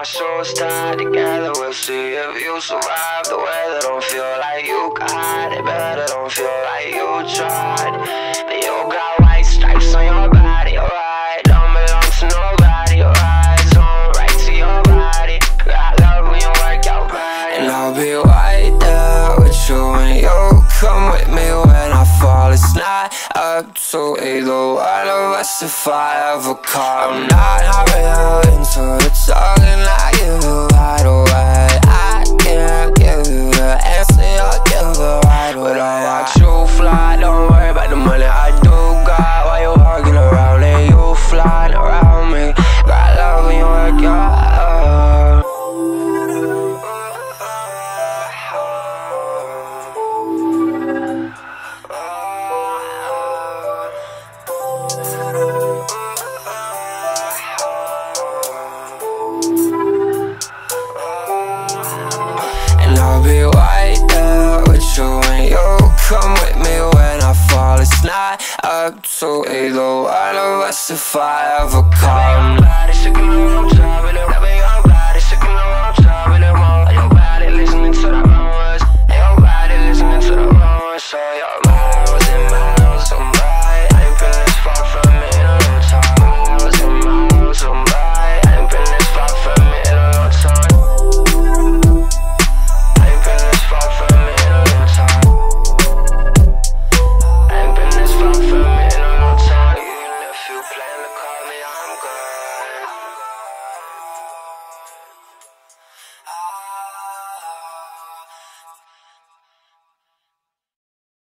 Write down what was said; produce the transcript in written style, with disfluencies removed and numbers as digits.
shoes tied together. We'll see if you survive the weather. Don't feel like you can hide it better. Don't feel like you tried. You got white stripes on your body, alright. Don't belong to nobody, alright. It's on right to your body. Got love when you work your body. And I'll be right there with you when you come with me when I fall. It's not up to either one of us if I ever call. I'm not real into the talking I give you right away. I can't give you the answer, I'll give it right away. But I watch you fly, don't worry about the money I do got. While you walking around and you flying around me. Got love when you work your and I'll be right there with you when you come with me when I fall. It's not up to either one of us if I ever call.